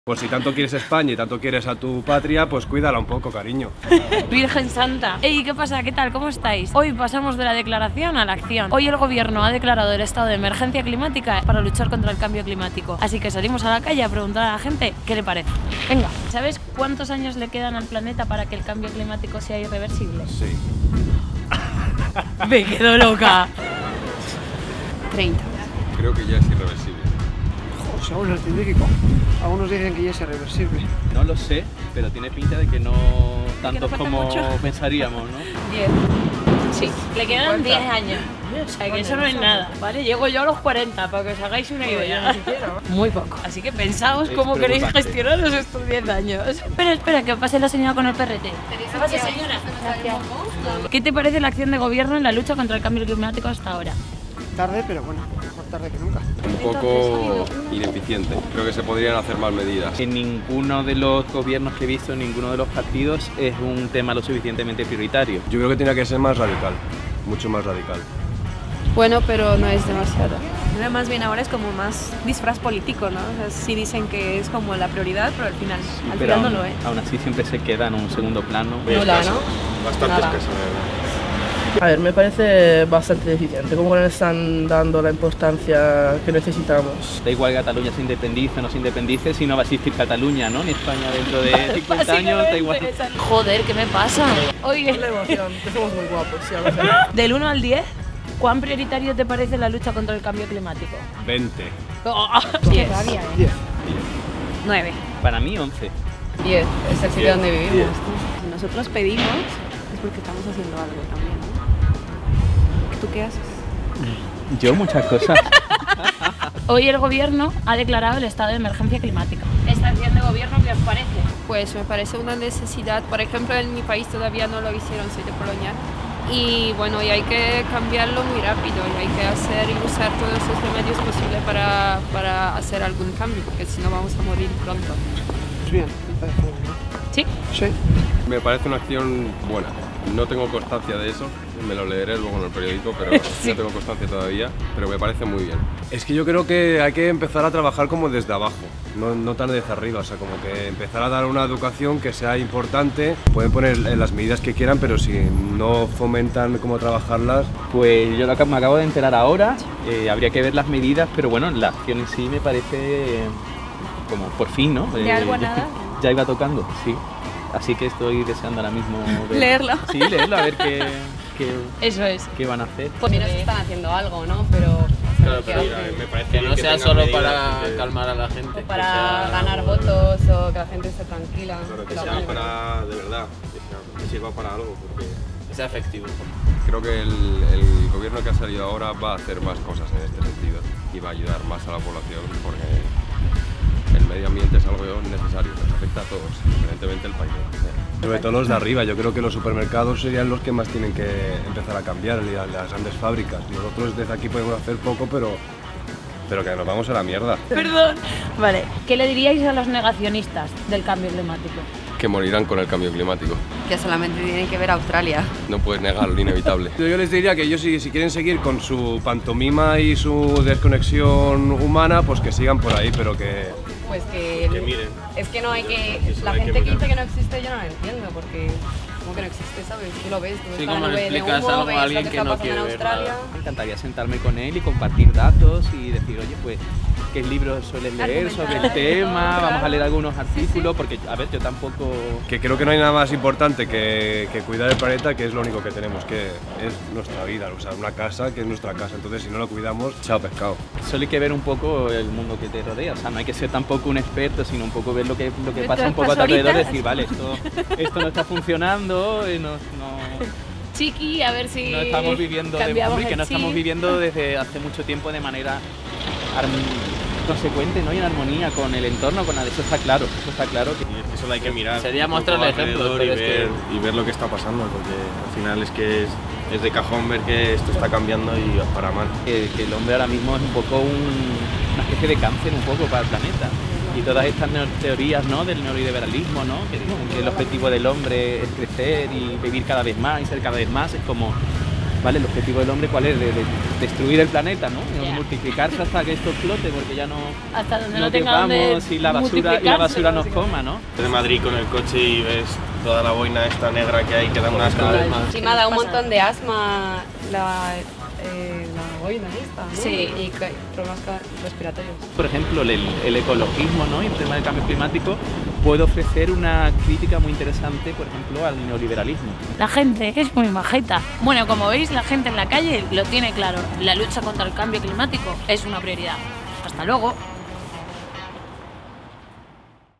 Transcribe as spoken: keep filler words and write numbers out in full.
Pues si tanto quieres España y tanto quieres a tu patria, pues cuídala un poco, cariño. Virgen Santa. Ey, ¿qué pasa? ¿Qué tal? ¿Cómo estáis? Hoy pasamos de la declaración a la acción. Hoy el gobierno ha declarado el estado de emergencia climática para luchar contra el cambio climático. Así que salimos a la calle a preguntar a la gente qué le parece. Venga, ¿sabes cuántos años le quedan al planeta para que el cambio climático sea irreversible? Sí. Me quedo loca. treinta. Creo que ya es irreversible. Según el científico, algunos dicen que ya es irreversible. No lo sé, pero tiene pinta de que no tantos no como mucho. pensaríamos, ¿no? diez. Sí, le quedan diez años. O sea que eso no es nada, ¿vale? Llego yo a los cuarenta, para que os hagáis una idea. Muy poco. Así que pensaos Es cómo queréis preocupante. gestionaros estos diez años. Espera, espera, que pase la señora con el perrete. ¿Qué pasa, señora? Gracias. ¿Qué te parece la acción de gobierno en la lucha contra el cambio climático hasta ahora? Tarde, pero bueno, mejor tarde que nunca. Un poco ineficiente. Creo que se podrían hacer más medidas. En ninguno de los gobiernos que he visto, en ninguno de los partidos, es un tema lo suficientemente prioritario. Yo creo que tiene que ser más radical, mucho más radical. Bueno, pero no es demasiado. Más bien ahora es como más disfraz político, ¿no? O sea, sí dicen que es como la prioridad, pero al final, al Pero final no aún, lo es. aún así siempre se queda en un segundo plano. Nula, ¿no? Bastante Nada. escasa, la verdad. A ver, me parece bastante deficiente, como que no le están dando la importancia que necesitamos. Da igual que Cataluña se independice o no se independice, si no va a existir Cataluña, ¿no? En España dentro de cincuenta años, da igual. Joder, ¿qué me pasa? Oye, La emoción, que somos muy guapos, sí, a veces. del uno al diez, ¿cuán prioritario te parece la lucha contra el cambio climático? veinte. diez. diez. Nueve. Para mí, once. diez, es el sitio donde vivimos. Si nosotros pedimos, es porque estamos haciendo algo también, ¿no? ¿Tú qué haces? Yo muchas cosas. Hoy el gobierno ha declarado el estado de emergencia climática. ¿Esta acción de gobierno qué os parece? Pues me parece una necesidad. Por ejemplo, en mi país todavía no lo hicieron, soy de Polonia. Y bueno, y hay que cambiarlo muy rápido y hay que hacer y usar todos los remedios posibles para, para hacer algún cambio, porque si no vamos a morir pronto. Pues bien, me parece bien, ¿no? Sí. Sí. Me parece una acción buena. No tengo constancia de eso, me lo leeré luego en el periódico, pero no tengo constancia todavía, pero me parece muy bien. Es que yo creo que hay que empezar a trabajar como desde abajo, no, no tan desde arriba, o sea, como que empezar a dar una educación que sea importante. Pueden poner las medidas que quieran, pero si no fomentan cómo trabajarlas... Pues yo lo que me acabo de enterar ahora, eh, habría que ver las medidas, pero bueno, la acción en sí me parece eh, como por fin, ¿no? De algo a nada. Ya iba tocando, sí. Así que estoy deseando ahora mismo ver- Leerlo. Sí, leerlo, a ver qué, qué, Eso es. qué van a hacer. Pues menos están haciendo algo, ¿no? Pero, Claro, ¿qué pero hacen? me parece que no sea solo para calmar a la gente. O para que sea- ganar votos o que la gente esté tranquila. Claro, que La sea verdad. para, de verdad, que, sea, que sirva para algo, porque Que sea efectivo. creo que el, el gobierno que ha salido ahora va a hacer más cosas en este sentido y va a ayudar más a la población, porque el medio ambiente es algo necesario, nos afecta a todos, evidentemente el país. Sobre todo los de arriba, yo creo que los supermercados serían los que más tienen que empezar a cambiar, y a las grandes fábricas. Nosotros desde aquí podemos hacer poco, pero, pero que nos vamos a la mierda. Perdón. Vale. ¿Qué le diríais a los negacionistas del cambio climático? Que morirán con el cambio climático. Que solamente tienen que ver a Australia. No puedes negar lo inevitable. Yo les diría que ellos si, si quieren seguir con su pantomima y su desconexión humana, pues que sigan por ahí, pero que... Pues que, Que miren. Es que no hay que... Eso La hay que gente que mirar. dice que no existe yo no lo entiendo, porque como que no existe, ¿sabes? Tú lo ves, tú ves Sí, la como le nube de explicas humo, algo a ves lo alguien que que está no pasando en quiere ver Australia. nada. Me encantaría sentarme con él y compartir datos y decir, oye, pues, ¿qué libros sueles leer sobre el tema? Vamos a leer algunos artículos, porque, a ver, yo tampoco... Que creo que no hay nada más importante que, que cuidar el planeta, que es lo único que tenemos, que es nuestra vida, o sea, una casa que es nuestra casa. Entonces, si no lo cuidamos, chao pescado. Solo hay que ver un poco el mundo que te rodea, o sea, no hay que ser tampoco un experto, sino un poco ver lo que, lo que pasa un poco a tu alrededor, decir, vale, esto, esto no está funcionando, eh, no, no, Chiqui, a ver si no estamos viviendo, de, cambiamos hombre, que el no estamos chip. viviendo desde hace mucho tiempo de manera arm- consecuente, ¿no? Y en armonía con el entorno, con la, eso está claro, eso está claro. Que... Eso lo hay que mirar. Sería mostrarle ejemplos, pero y es que- ver, y ver lo que está pasando, porque al final es que es, es de cajón ver que esto está cambiando y para mal. que, que el hombre ahora mismo es un poco un- una especie de cáncer un poco para el planeta. Y todas estas neo- teorías, ¿no? Del neoliberalismo, ¿no? Que dicen que el objetivo del hombre es crecer y vivir cada vez más y ser cada vez más, es como ¿vale? El objetivo del hombre, ¿cuál es? De, de destruir el planeta, ¿no? Yeah. Multiplicarse hasta que esto explote, porque ya no, Hasta donde no no tenga donde quepamos y la basura, y la basura nos coma, ¿no? De Madrid con el coche y ves toda la boina esta negra que hay, que da un asco. Sí, me ha dado un montón de asma la, eh, la boina esta, ¿no? Sí. Y que- problemas ca- respiratorios. Por ejemplo, el, el ecologismo, ¿no? Y el tema del cambio climático puede ofrecer una crítica muy interesante, por ejemplo, al neoliberalismo. La gente es muy majeta. Bueno, como veis, la gente en la calle lo tiene claro. La lucha contra el cambio climático es una prioridad. Hasta luego.